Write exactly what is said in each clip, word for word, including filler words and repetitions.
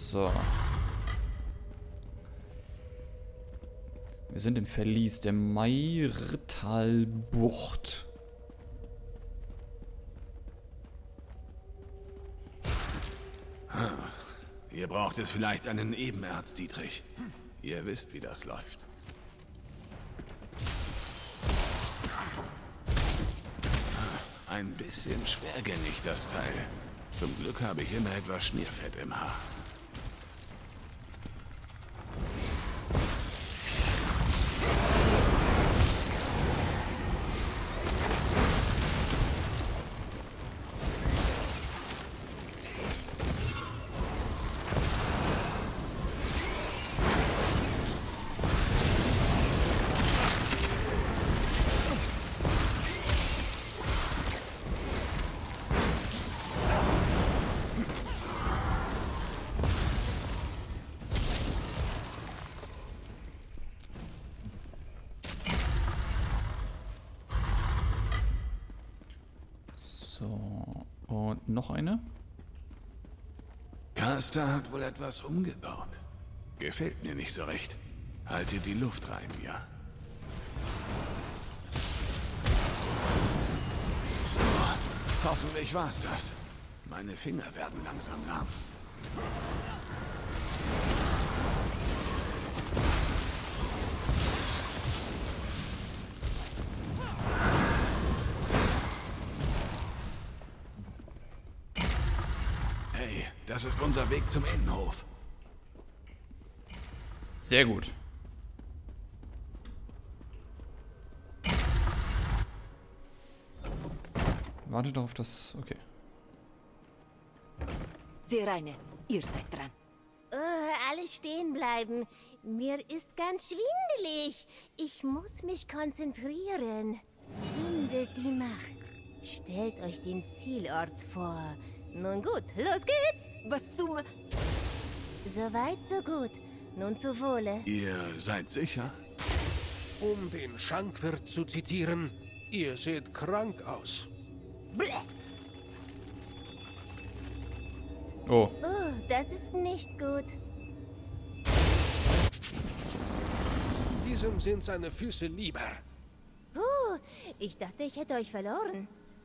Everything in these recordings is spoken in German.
So. Wir sind im Verlies der Mairtalbucht. Ihr braucht es vielleicht einen Ebenerz, Dietrich. Ihr wisst, wie das läuft. Ein bisschen schwergängig, das Teil. Zum Glück habe ich immer etwas Schmierfett im Haar. So, und noch eine? Caster hat wohl etwas umgebaut. Gefällt mir nicht so recht. Haltet die Luft rein, ja. So, hoffentlich war's das. Meine Finger werden langsam lahm. Hey, das ist unser Weg zum Innenhof. Sehr gut. Warte doch auf das... Okay. Sirene, ihr seid dran. Oh, alle stehen bleiben. Mir ist ganz schwindelig. Ich muss mich konzentrieren. Findet die Macht. Stellt euch den Zielort vor. Nun gut, los geht's. Was zum... Soweit, so gut. Nun zu Wohle. Ihr seid sicher? Um den Schankwirt zu zitieren, ihr seht krank aus. Bleh. Oh. Oh, das ist nicht gut. Diesem sind seine Füße lieber. Puh, ich dachte, ich hätte euch verloren.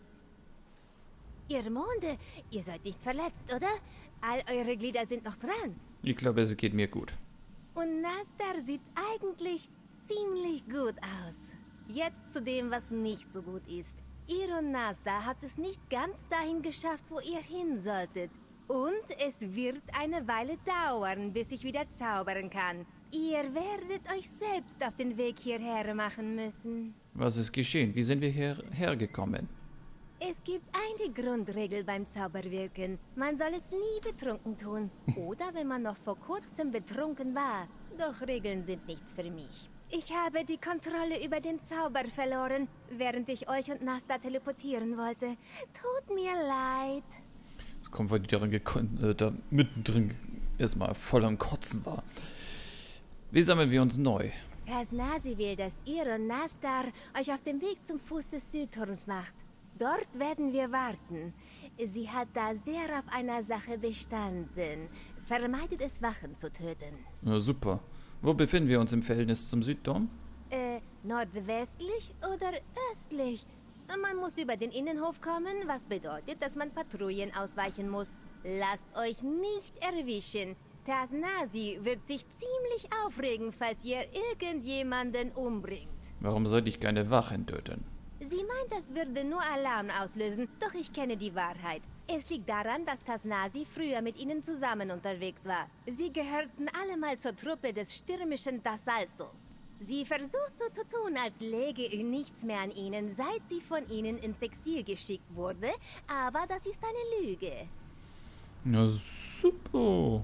Ihr Monde, ihr seid nicht verletzt, oder? All eure Glieder sind noch dran. Ich glaube, es geht mir gut. Und Nastar sieht eigentlich ziemlich gut aus. Jetzt zu dem, was nicht so gut ist. Ihr und Nastar habt es nicht ganz dahin geschafft, wo ihr hin solltet. Und es wird eine Weile dauern, bis ich wieder zaubern kann. Ihr werdet euch selbst auf den Weg hierher machen müssen. Was ist geschehen? Wie sind wir hierher gekommen? Es gibt eine Grundregel beim Zauberwirken. Man soll es nie betrunken tun. Oder wenn man noch vor kurzem betrunken war. Doch Regeln sind nichts für mich. Ich habe die Kontrolle über den Zauber verloren, während ich euch und Nastar teleportieren wollte. Tut mir leid. Es kommt, weil die daran gekonnt, äh, da mittendrin erstmal voll am Kotzen war. Wie sammeln wir uns neu? Tasnasi will, dass ihr und Nastar euch auf dem Weg zum Fuß des Südturms macht. Dort werden wir warten. Sie hat da sehr auf einer Sache bestanden. Vermeidet es, Wachen zu töten. Na super. Wo befinden wir uns im Verhältnis zum Südturm? Äh, nordwestlich oder östlich? Man muss über den Innenhof kommen, was bedeutet, dass man Patrouillen ausweichen muss. Lasst euch nicht erwischen. Tasnasi wird sich ziemlich aufregen, falls ihr irgendjemanden umbringt. Warum sollte ich keine Wachen töten? Sie meint, das würde nur Alarm auslösen, doch ich kenne die Wahrheit. Es liegt daran, dass Tasnasi früher mit ihnen zusammen unterwegs war. Sie gehörten alle mal zur Truppe des stürmischen Tassalsos. Sie versucht so zu tun, als läge nichts mehr an ihnen, seit sie von ihnen ins Exil geschickt wurde, aber das ist eine Lüge. Na super.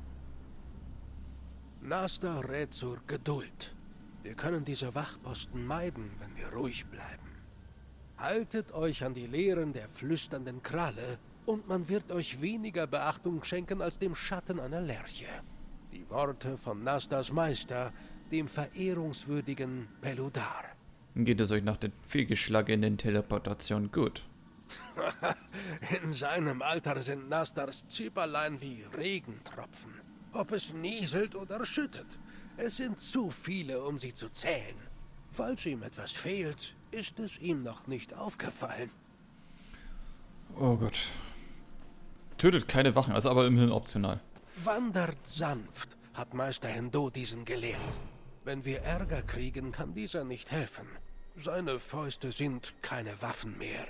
Nastar rät zur Geduld. Wir können diese Wachposten meiden, wenn wir ruhig bleiben. Haltet euch an die Lehren der flüsternden Kralle und man wird euch weniger Beachtung schenken als dem Schatten einer Lerche. Die Worte von Nastars Meister, dem verehrungswürdigen Peludar. Geht es euch nach der fehlgeschlagenen Teleportation gut? In seinem Alter sind Nastars Zipperlein wie Regentropfen. ob es nieselt oder schüttet. Es sind zu viele, um sie zu zählen. Falls ihm etwas fehlt, ist es ihm noch nicht aufgefallen. Oh Gott. Tötet keine Wachen, also aber immerhin optional. Wandert sanft, hat Meister Hendo diesen gelehrt. Wenn wir Ärger kriegen, kann dieser nicht helfen. Seine Fäuste sind keine Waffen mehr.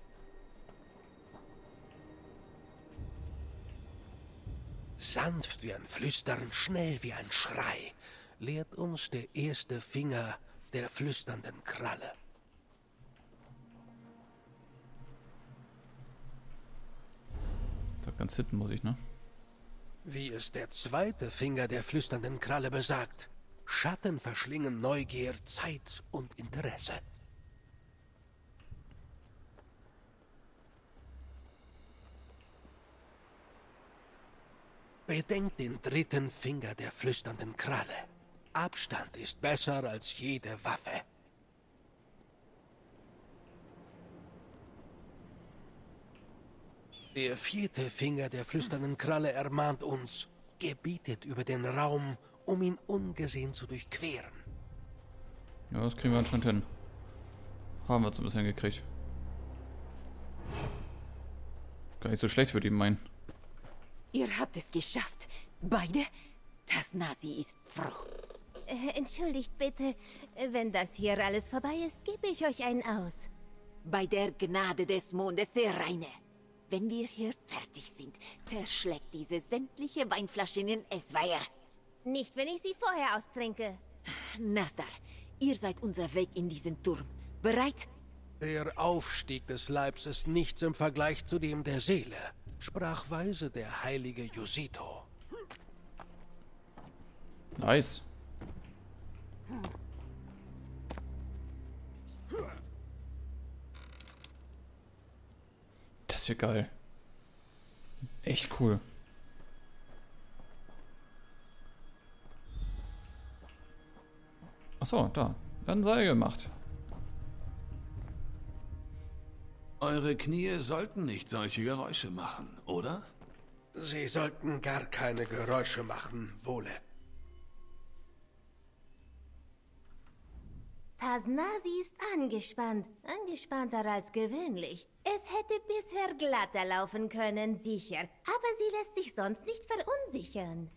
Sanft wie ein Flüstern, schnell wie ein Schrei, lehrt uns der erste Finger der flüsternden Kralle. Da ganz hinten muss ich, ne? Wie es der zweite Finger der flüsternden Kralle besagt, Schatten verschlingen Neugier, Zeit und Interesse. Bedenkt den dritten Finger der flüsternden Kralle. Abstand ist besser als jede Waffe. Der vierte Finger der flüsternden Kralle ermahnt uns, gebietet über den Raum, um ihn ungesehen zu durchqueren. Ja, das kriegen wir anscheinend hin. Haben wir zumindest hingekriegt. Gar nicht so schlecht, würde ich meinen. Ihr habt es geschafft. Beide? Tasnasi ist froh. Äh, entschuldigt bitte, wenn das hier alles vorbei ist, gebe ich euch einen aus. Bei der Gnade des Mondes, der Reine. Wenn wir hier fertig sind, zerschlägt diese sämtliche Weinflaschen in Elsweier. Nicht, wenn ich sie vorher austrinke. Nasdar, ihr seid unser Weg in diesen Turm. Bereit? Der Aufstieg des Leibs ist nichts im Vergleich zu dem der Seele, sprach weise der heilige Yusito. Nice. Das ist ja geil. Echt cool. Achso, da. Dann Seil gemacht. Eure Knie sollten nicht solche Geräusche machen, oder? Sie sollten gar keine Geräusche machen, Wohle. Tasnasi ist angespannt. Angespannter als gewöhnlich. Es hätte bisher glatter laufen können, sicher. Aber sie lässt sich sonst nicht verunsichern.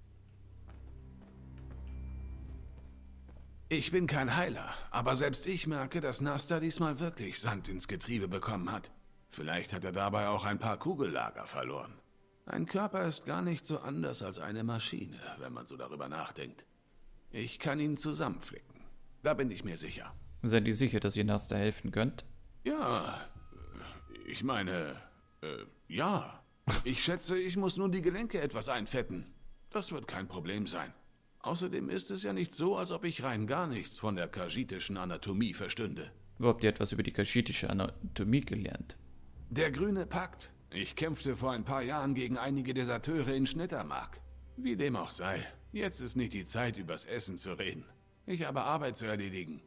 Ich bin kein Heiler, aber selbst ich merke, dass Nasta diesmal wirklich Sand ins Getriebe bekommen hat. Vielleicht hat er dabei auch ein paar Kugellager verloren. Ein Körper ist gar nicht so anders als eine Maschine, wenn man so darüber nachdenkt. Ich kann ihn zusammenflicken. Da bin ich mir sicher. Seid ihr sicher, dass ihr Nasta helfen könnt? Ja, ich meine, äh, ja. Ich schätze, ich muss nur die Gelenke etwas einfetten. Das wird kein Problem sein. Außerdem ist es ja nicht so, als ob ich rein gar nichts von der kajitischen Anatomie verstünde. Wo habt ihr etwas über die kaschitische Anatomie gelernt? Der grüne Pakt. Ich kämpfte vor ein paar Jahren gegen einige Deserteure in Schnittermark. Wie dem auch sei, jetzt ist nicht die Zeit, übers Essen zu reden. Ich habe Arbeit zu erledigen.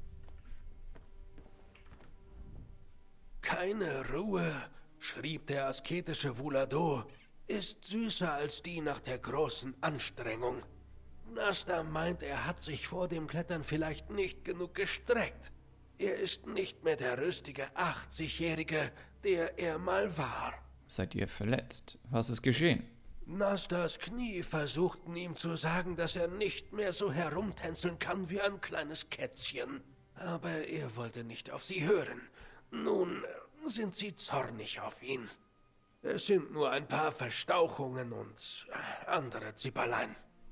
Keine Ruhe, schrieb der asketische Vulado, ist süßer als die nach der großen Anstrengung. Nasta meint, er hat sich vor dem Klettern vielleicht nicht genug gestreckt. Er ist nicht mehr der rüstige achtzigjährige, der er mal war. Seid ihr verletzt? Was ist geschehen? Nastas Knie versuchten ihm zu sagen, dass er nicht mehr so herumtänzeln kann wie ein kleines Kätzchen. Aber er wollte nicht auf sie hören. Nun sind sie zornig auf ihn. Es sind nur ein paar Verstauchungen und andere Zipperlein.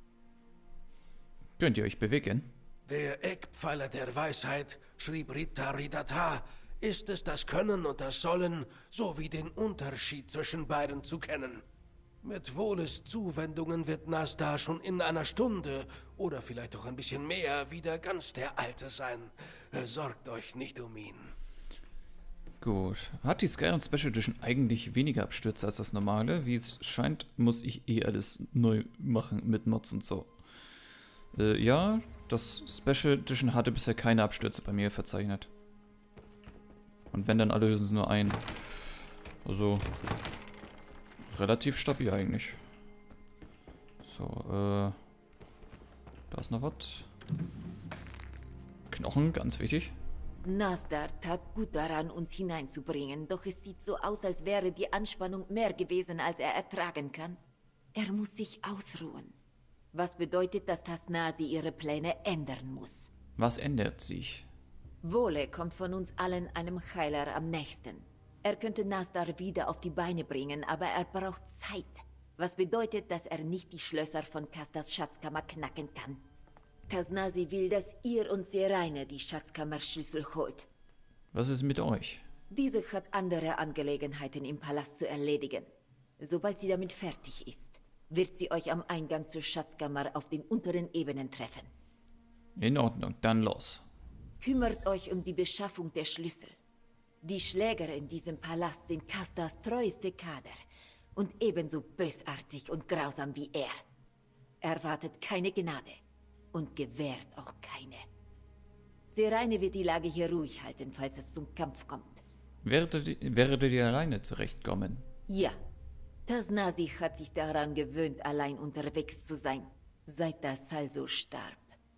Könnt ihr euch bewegen? Der Eckpfeiler der Weisheit, schrieb Rita Ridata, ist es das Können und das Sollen, sowie den Unterschied zwischen beiden zu kennen. Mit Wohles Zuwendungen wird Nasda schon in einer Stunde oder vielleicht auch ein bisschen mehr wieder ganz der Alte sein. Sorgt euch nicht um ihn. Gut. Hat die Skyrim Special Edition eigentlich weniger Abstürze als das normale? Wie es scheint, muss ich eh alles neu machen mit Mods und so. Äh, ja, das Special Edition hatte bisher keine Abstürze bei mir verzeichnet. Und wenn, dann alle höchstens nur ein. Also relativ stabil eigentlich. So, äh. Da ist noch was. Knochen, ganz wichtig. Nasdar tat gut daran, uns hineinzubringen, doch es sieht so aus, als wäre die Anspannung mehr gewesen, als er ertragen kann. Er muss sich ausruhen. Was bedeutet, dass Tasnasi ihre Pläne ändern muss. Was ändert sich? Vole kommt von uns allen einem Heiler am nächsten. Er könnte Nasdar wieder auf die Beine bringen, aber er braucht Zeit. Was bedeutet, dass er nicht die Schlösser von Kastas Schatzkammer knacken kann. Tasnasi will, dass ihr und Seraine die Schatzkammerschlüssel holt. Was ist mit euch? Diese hat andere Angelegenheiten im Palast zu erledigen. Sobald sie damit fertig ist, wird sie euch am Eingang zur Schatzkammer auf den unteren Ebenen treffen. In Ordnung, dann los. Kümmert euch um die Beschaffung der Schlüssel. Die Schläger in diesem Palast sind Kastas treueste Kader und ebenso bösartig und grausam wie er. Erwartet keine Gnade und gewährt auch keine. Seraine wird die Lage hier ruhig halten, falls es zum Kampf kommt. Werdet, werdet ihr alleine zurechtkommen? Ja. Tasnasi hat sich daran gewöhnt, allein unterwegs zu sein, seit das Salso starb.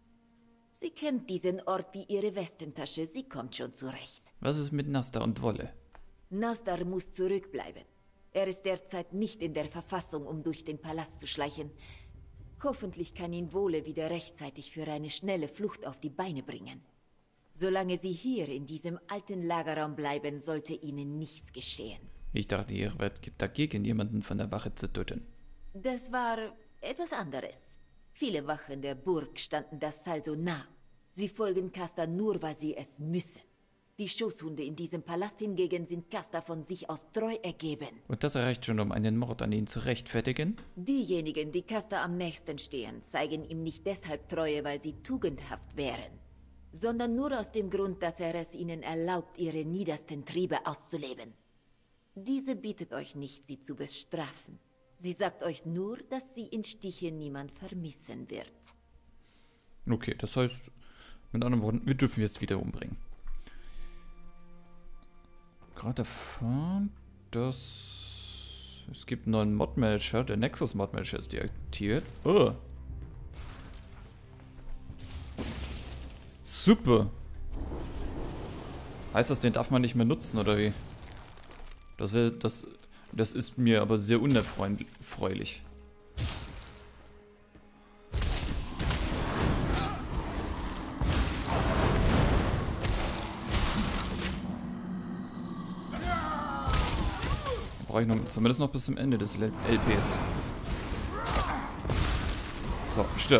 Sie kennt diesen Ort wie ihre Westentasche, sie kommt schon zurecht. Was ist mit Nasdar und Wolle? Nasdar muss zurückbleiben. Er ist derzeit nicht in der Verfassung, um durch den Palast zu schleichen. Hoffentlich kann ihn Wolle wieder rechtzeitig für eine schnelle Flucht auf die Beine bringen. Solange sie hier in diesem alten Lagerraum bleiben, sollte ihnen nichts geschehen. Ich dachte, ihr wärt dagegen, jemanden von der Wache zu töten. Das war etwas anderes. Viele Wachen der Burg standen das Salso nah. Sie folgen Kasta nur, weil sie es müssen. Die Schoßhunde in diesem Palast hingegen sind Kasta von sich aus treu ergeben. Und das reicht schon, um einen Mord an ihn zu rechtfertigen? Diejenigen, die Kasta am nächsten stehen, zeigen ihm nicht deshalb Treue, weil sie tugendhaft wären, sondern nur aus dem Grund, dass er es ihnen erlaubt, ihre niedersten Triebe auszuleben. Diese bittet euch nicht, sie zu bestrafen. Sie sagt euch nur, dass sie in Stiche niemand vermissen wird. Okay, das heißt, mit anderen Worten, wir dürfen jetzt wieder umbringen. Gerade erfahren, dass es gibt einen neuen Mod-Manager. Der Nexus-Mod-Manager ist deaktiviert. Oh. Super. Heißt das, den darf man nicht mehr nutzen, oder wie? Das, wär, das, das ist mir aber sehr unerfreulich. Brauche ich noch, zumindest noch bis zum Ende des L Ps. So, stirb.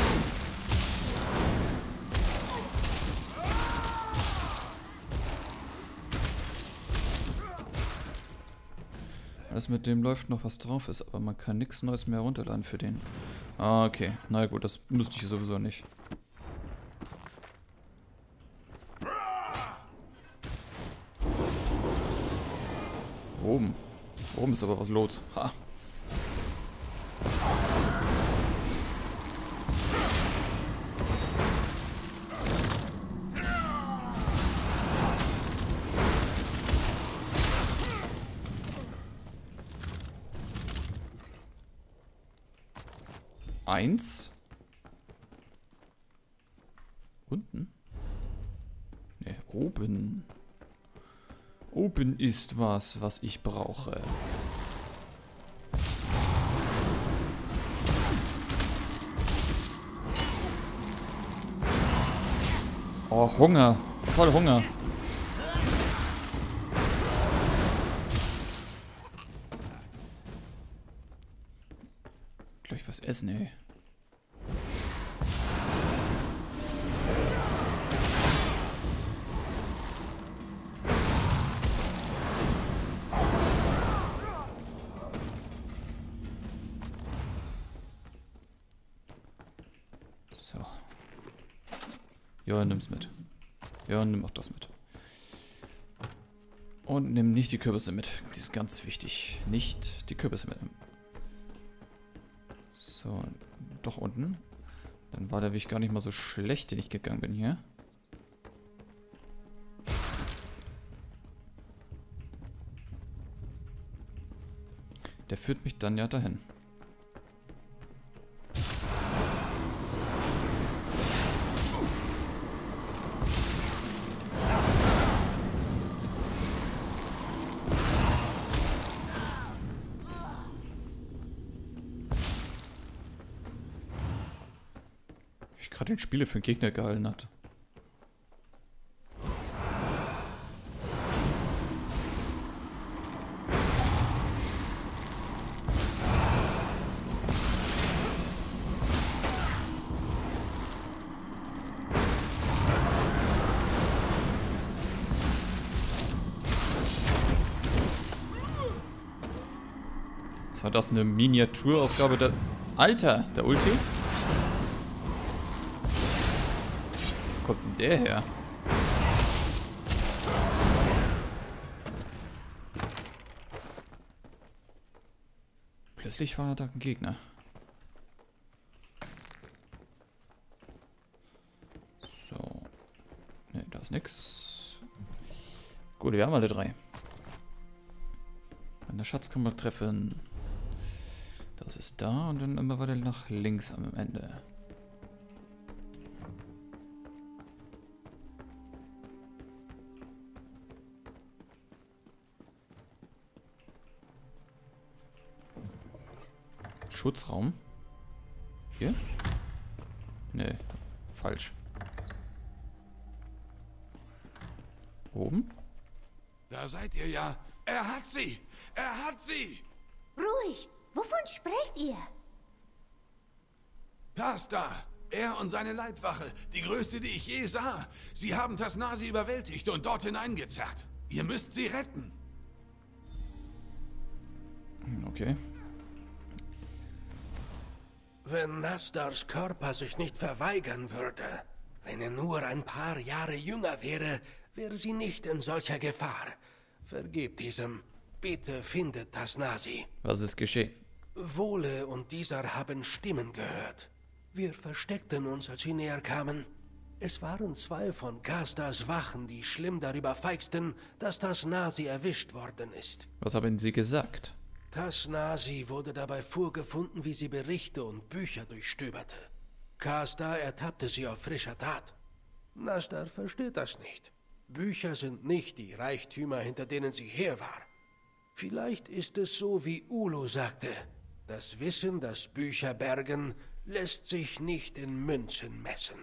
Alles mit dem läuft noch, was drauf ist, aber man kann nichts Neues mehr runterladen für den. Ah, okay. Na gut, das müsste ich sowieso nicht. Oben. Oben ist aber was los. Ha. Eins. Unten? Ne, oben. Oben ist was, was ich brauche. Oh, Hunger. Voll Hunger. Gleich was essen, ey. So. Ja, nimm's mit. Ja, nimm auch das mit. Und nimm nicht die Kürbisse mit. Die ist ganz wichtig. Nicht die Kürbisse mitnehmen. So, doch unten. Dann war der Weg gar nicht mal so schlecht, den ich gegangen bin hier. Der führt mich dann ja dahin. gerade den Spieler für einen Gegner gehalten hat. War das eine Miniaturausgabe der... Alter, der Ulti? Wo kommt denn der her? Plötzlich war da ein Gegner. So. Ne, da ist nix. Gut, wir haben alle drei. An der Schatzkammer treffen. Das ist da und dann immer weiter nach links am Ende. Schutzraum. Hier? Nee, falsch. Oben? Da seid ihr ja. Er hat sie! Er hat sie! Ruhig! Wovon sprecht ihr? Castor! Er und seine Leibwache, die größte, die ich je sah. Sie haben Tasnasi überwältigt und dort hineingezerrt. Ihr müsst sie retten. Okay. Wenn Nastars Körper sich nicht verweigern würde, wenn er nur ein paar Jahre jünger wäre, wäre sie nicht in solcher Gefahr. Vergebt diesem. Bitte findet Tasnasi. Was ist geschehen? Vole und dieser haben Stimmen gehört. Wir versteckten uns, als sie näher kamen. Es waren zwei von Castors Wachen, die schlimm darüber feigsten, dass Tasnasi erwischt worden ist. Was haben sie gesagt? Tasnasi wurde dabei vorgefunden, wie sie Berichte und Bücher durchstöberte. Castor ertappte sie auf frischer Tat. Nastar versteht das nicht. Bücher sind nicht die Reichtümer, hinter denen sie her war. Vielleicht ist es so, wie Ulu sagte. Das Wissen, das Bücher bergen, lässt sich nicht in Münzen messen.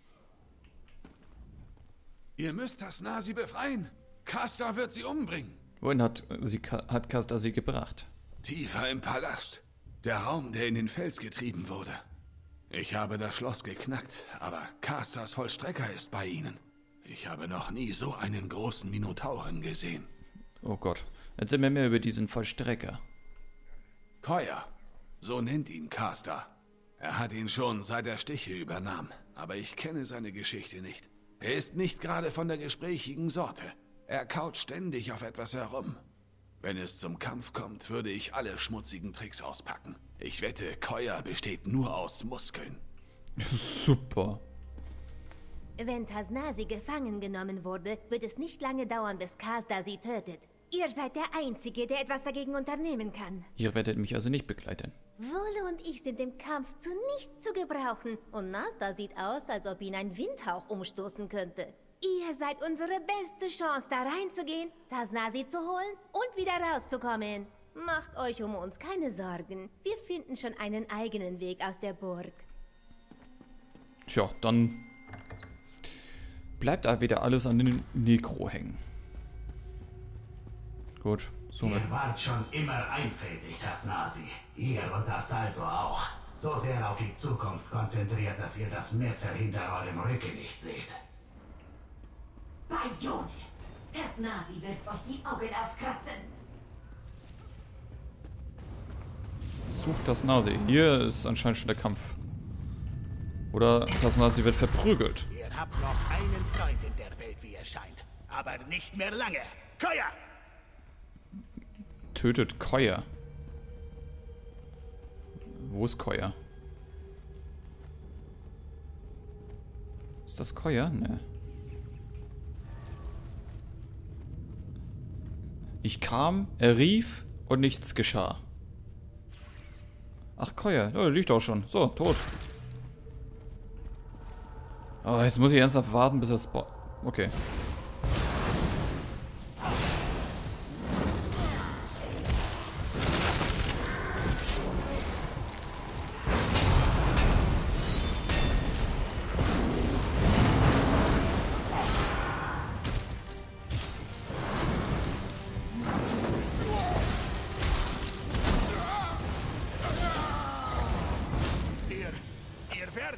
Ihr müsst Tasnasi befreien. Castor wird sie umbringen. Wohin hat, sie, hat Castor sie gebracht? Tiefer im Palast. Der Raum, der in den Fels getrieben wurde. Ich habe das Schloss geknackt, aber Castors Vollstrecker ist bei ihnen. Ich habe noch nie so einen großen Minotauren gesehen. Oh Gott. Erzähl mir mehr über diesen Vollstrecker. Koya. So nennt ihn Castor. Er hat ihn schon seit er Stiche übernahm, aber ich kenne seine Geschichte nicht. Er ist nicht gerade von der gesprächigen Sorte. Er kaut ständig auf etwas herum. Wenn es zum Kampf kommt, würde ich alle schmutzigen Tricks auspacken. Ich wette, Koya besteht nur aus Muskeln. Super. Wenn Tasnasi gefangen genommen wurde, wird es nicht lange dauern, bis Castor sie tötet. Ihr seid der Einzige, der etwas dagegen unternehmen kann. Ihr werdet mich also nicht begleiten. Vole und ich sind im Kampf zu nichts zu gebrauchen. Und Nastar sieht aus, als ob ihn ein Windhauch umstoßen könnte. Ihr seid unsere beste Chance, da reinzugehen, Tasnasi zu holen und wieder rauszukommen. Macht euch um uns keine Sorgen. Wir finden schon einen eigenen Weg aus der Burg. Tja, dann bleibt da wieder alles an den Nekro hängen. Gut, somit. Ihr wart schon immer einfältig, Tasnasi. Ihr und das also auch. So sehr auf die Zukunft konzentriert, dass ihr das Messer hinter eurem Rücken nicht seht. Bajone! Tasnasi wird euch die Augen auskratzen. Sucht Tasnasi. Hier ist anscheinend schon der Kampf. Oder Tasnasi wird verprügelt. Ihr habt noch einen Freund in der Welt, wie es scheint. Aber nicht mehr lange. Koya! Tötet Koya. Wo ist Koya? Ist das Koya? Ne. Ich kam, er rief und nichts geschah. Ach, Koya, ja, liegt auch schon. So, tot. Oh, jetzt muss ich ernsthaft warten, bis er spawnt. Okay.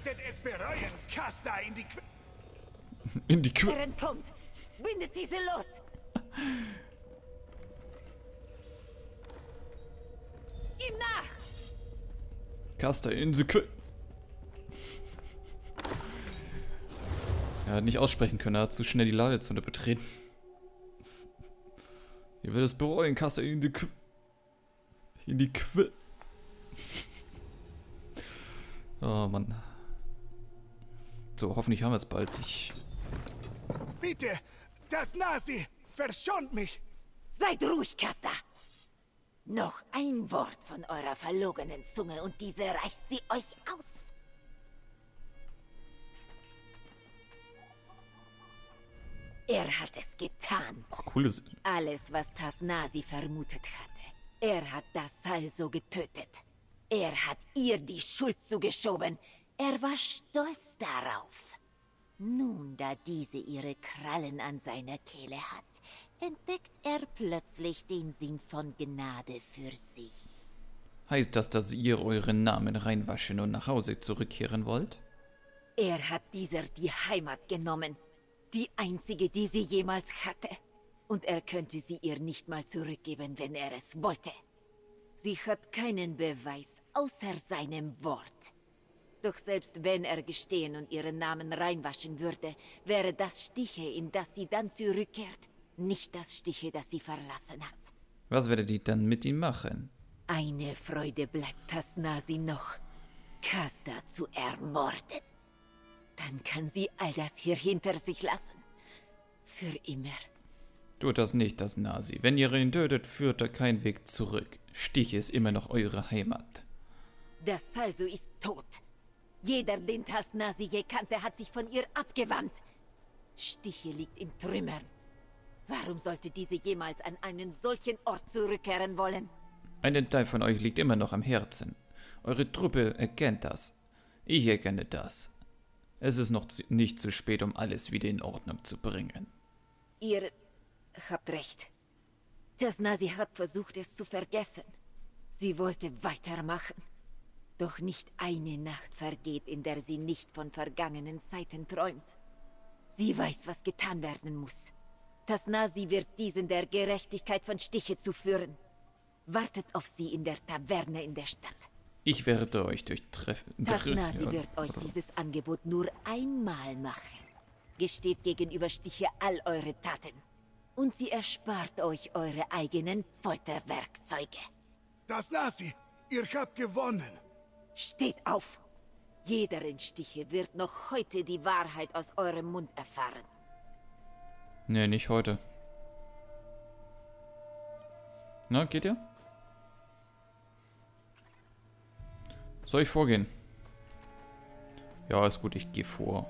werdet es bereuen, Kasta in die Qu In die Qu... Er entkommt! Bindet diese los! Ihm nach! Caster in the Qu... Er hat nicht aussprechen können, er hat zu schnell die Ladezone betreten. Ihr werdet es bereuen, Caster in die Qu... In die Qu... Oh Mann. So, hoffentlich haben wir es bald. Ich... Bitte, das Nazi, verschont mich! Seid ruhig, Kasta! Noch ein Wort von eurer verlogenen Zunge und diese reißt sie euch aus. Er hat es getan. Oh, cooles... Alles, was Tasnasi vermutet hatte. Er hat das Salso getötet. Er hat ihr die Schuld zugeschoben. Er war stolz darauf. Nun, da diese ihre Krallen an seiner Kehle hat, entdeckt er plötzlich den Sinn von Gnade für sich. Heißt das, dass ihr euren Namen reinwaschen und nach Hause zurückkehren wollt? Er hat dieser die Heimat genommen. Die einzige, die sie jemals hatte. Und er könnte sie ihr nicht mal zurückgeben, wenn er es wollte. Sie hat keinen Beweis, außer seinem Wort. Doch selbst wenn er gestehen und ihren Namen reinwaschen würde, wäre das Stiche, in das sie dann zurückkehrt, nicht das Stiche, das sie verlassen hat. Was werdet ihr dann mit ihm machen? Eine Freude bleibt Tasnasi noch, Kasta zu ermorden. Dann kann sie all das hier hinter sich lassen. Für immer. Tut das nicht, das Nasi. Wenn ihr ihn tötet, führt er kein Weg zurück. Stiche ist immer noch eure Heimat. Das Salso ist tot. Jeder, den Tasnasi je kannte, hat sich von ihr abgewandt. Stiche liegt in Trümmern. Warum sollte diese jemals an einen solchen Ort zurückkehren wollen? Ein Teil von euch liegt immer noch am Herzen. Eure Truppe erkennt das. Ich erkenne das. Es ist noch zu, nicht zu spät, um alles wieder in Ordnung zu bringen. Ihr habt recht. Tasnasi hat versucht, es zu vergessen. Sie wollte weitermachen. Doch nicht eine Nacht vergeht, in der sie nicht von vergangenen Zeiten träumt. Sie weiß, was getan werden muss. Tasnasi wird diesen der Gerechtigkeit von Stiche zuführen. Wartet auf sie in der Taverne in der Stadt. Ich werde euch durchtreffen. Tasnasi ja, wird euch dieses Angebot nur einmal machen. Gesteht gegenüber Stiche all eure Taten. Und sie erspart euch eure eigenen Folterwerkzeuge. Tasnasi, ihr habt gewonnen. Steht auf! Jeder in Stiche wird noch heute die Wahrheit aus eurem Mund erfahren. Nee, nicht heute. Na, geht ihr? Soll ich vorgehen? Ja, ist gut, ich gehe vor.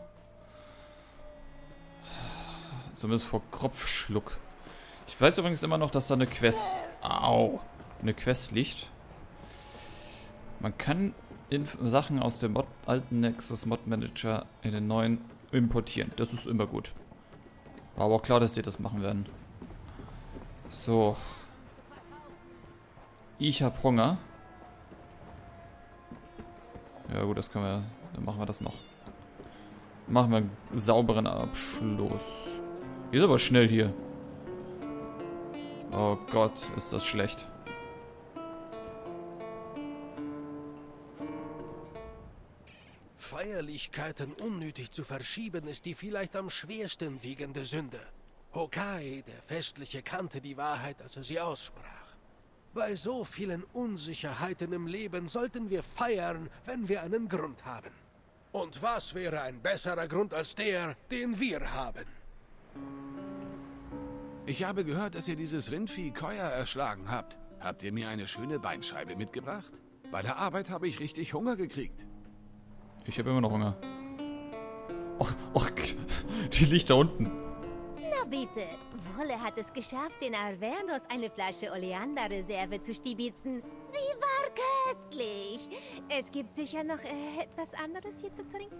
Zumindest vor Kopfschluck. Ich weiß übrigens immer noch, dass da eine Quest... Au! Eine Quest liegt. Man kann Inf Sachen aus dem Mod alten Nexus Mod Manager in den neuen importieren. Das ist immer gut. War aber auch klar, dass die das machen werden. So. Ich habe Hunger. Ja gut, das können wir... Dann machen wir das noch. Machen wir einen sauberen Abschluss. Ist aber schnell hier. Oh Gott, ist das schlecht. Feierlichkeiten unnötig zu verschieben, ist die vielleicht am schwersten wiegende Sünde. Hokai, der Festliche, kannte die Wahrheit, als er sie aussprach. Bei so vielen Unsicherheiten im Leben sollten wir feiern, wenn wir einen Grund haben. Und was wäre ein besserer Grund als der, den wir haben? Ich habe gehört, dass ihr dieses Rindvieh Koya erschlagen habt. Habt ihr mir eine schöne Beinscheibe mitgebracht? Bei der Arbeit habe ich richtig Hunger gekriegt. Ich habe immer noch Hunger. Och, och, die liegt da unten. Na bitte, Wolle hat es geschafft, den Arvernos eine Flasche Oleander-Reserve zu stibitzen. Sie war köstlich. Es gibt sicher noch äh, etwas anderes hier zu trinken.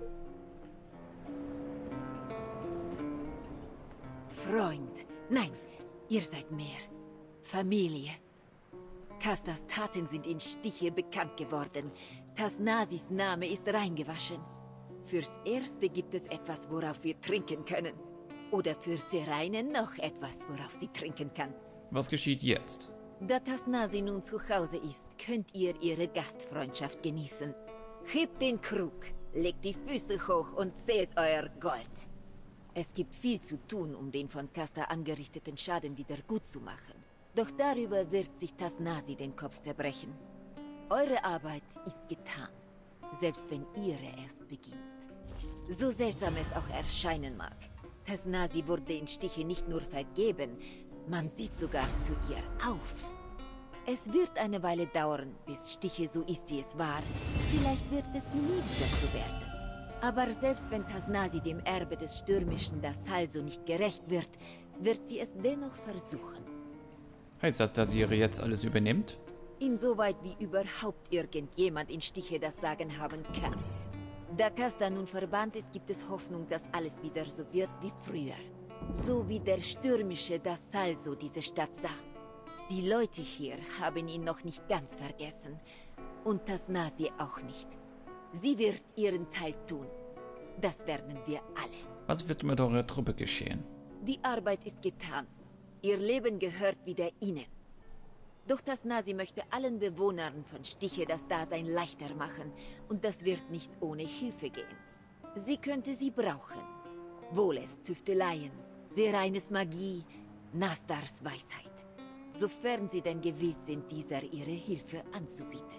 Freund. Nein, ihr seid mehr. Familie. Kastas Taten sind in Stiche bekannt geworden. Tasnasis Name ist reingewaschen. Fürs Erste gibt es etwas, worauf wir trinken können. Oder für Seraine noch etwas, worauf sie trinken kann. Was geschieht jetzt? Da Tasnasi nun zu Hause ist, könnt ihr ihre Gastfreundschaft genießen. Hebt den Krug, legt die Füße hoch und zählt euer Gold. Es gibt viel zu tun, um den von Kasta angerichteten Schaden wieder gut zu machen. Doch darüber wird sich Tasnasi den Kopf zerbrechen. Eure Arbeit ist getan, selbst wenn ihre erst beginnt. So seltsam es auch erscheinen mag, Tasnasi wurde den Stiche nicht nur vergeben, man sieht sogar zu ihr auf. Es wird eine Weile dauern, bis Stiche so ist, wie es war. Vielleicht wird es nie wieder so werden. Aber selbst wenn Tasnasi dem Erbe des stürmischen Dasalso nicht gerecht wird, wird sie es dennoch versuchen. Heißt das, dass sie ihre jetzt alles übernimmt? Insoweit wie überhaupt irgendjemand in Stiche das Sagen haben kann. Da Kasta nun verbannt ist, gibt es Hoffnung, dass alles wieder so wird wie früher. So wie der stürmische Dasalso diese Stadt sah. Die Leute hier haben ihn noch nicht ganz vergessen. Und Tasnasi auch nicht. Sie wird ihren Teil tun. Das werden wir alle. Was wird mit eurer Truppe geschehen? Die Arbeit ist getan. Ihr Leben gehört wieder ihnen. Doch Tasnasi möchte allen Bewohnern von Stiche das Dasein leichter machen. Und das wird nicht ohne Hilfe gehen. Sie könnte sie brauchen. Wohles Tüfteleien, Seraines Magie, Nastars Weisheit. Sofern sie denn gewillt sind, dieser ihre Hilfe anzubieten.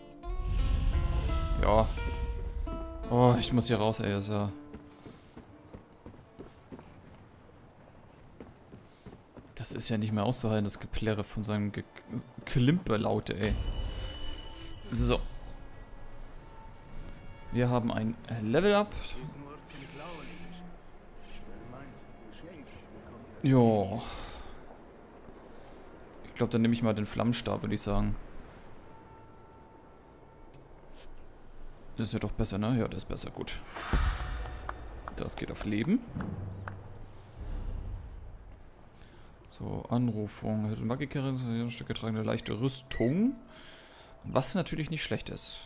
Ja. Oh, ich muss hier raus, ey. Ist ja... Das ist ja nicht mehr auszuhalten, das Geplärre von seinem Ge Klimperlaute, ey. So. Wir haben ein Level-Up. Jo. Ich glaube, dann nehme ich mal den Flammenstab, würde ich sagen. Das ist ja doch besser, ne? Ja, das ist besser, gut. Das geht auf Leben. So, Anrufung. Magikerin, ein Stück getragene leichte Rüstung. Was natürlich nicht schlecht ist.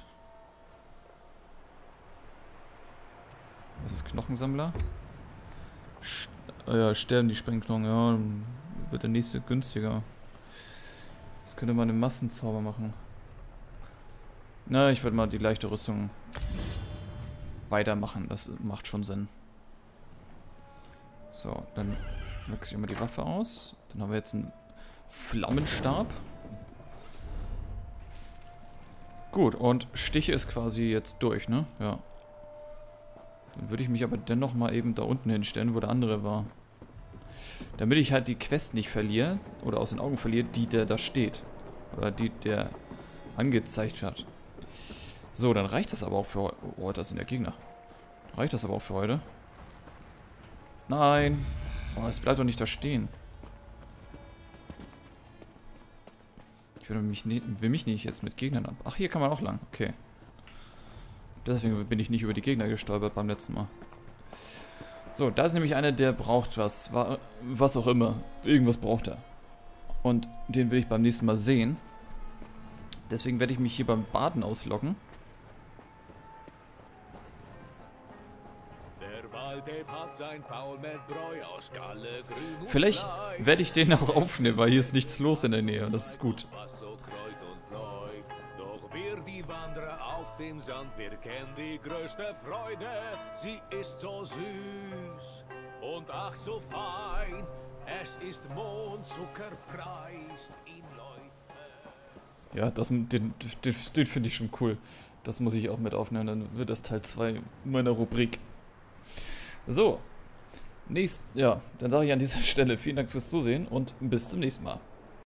Was ist Knochensammler? St äh, ja, sterben die Sprengknochen, ja, dann wird der nächste günstiger. Das könnte man einen Massenzauber machen. Na, ich würde mal die leichte Rüstung weitermachen. Das macht schon Sinn. So, dann wechsle ich mal die Waffe aus. Dann haben wir jetzt einen Flammenstab. Gut, und Stiche ist quasi jetzt durch, ne? Ja. Dann würde ich mich aber dennoch mal eben da unten hinstellen, wo der andere war. Damit ich halt die Quest nicht verliere, oder aus den Augen verliere, die der da steht. Oder die der angezeigt hat. So, dann reicht das aber auch für heute. Oh, das sind ja Gegner. Reicht das aber auch für heute? Nein. Oh, es bleibt doch nicht da stehen. Ich will mich, nicht, will mich nicht jetzt mit Gegnern ab. Ach, hier kann man auch lang. Okay. Deswegen bin ich nicht über die Gegner gestolpert beim letzten Mal. So, da ist nämlich einer, der braucht was. Was auch immer. Irgendwas braucht er. Und den will ich beim nächsten Mal sehen. Deswegen werde ich mich hier beim Baden ausloggen. Vielleicht werde ich den auch aufnehmen, weil hier ist nichts los in der Nähe. Das ist gut. Doch wir die Wanderer auf dem Sand, wir kennen die größte Freude. Sie ist so süß und ach so fein. Es ist Mondzucker, preist ihn, Leute. Ja, das, den, den, den finde ich schon cool. Das muss ich auch mit aufnehmen, dann wird das Teil zwei meiner Rubrik. So, nächst, ja, dann sage ich an dieser Stelle vielen Dank fürs Zusehen und bis zum nächsten Mal.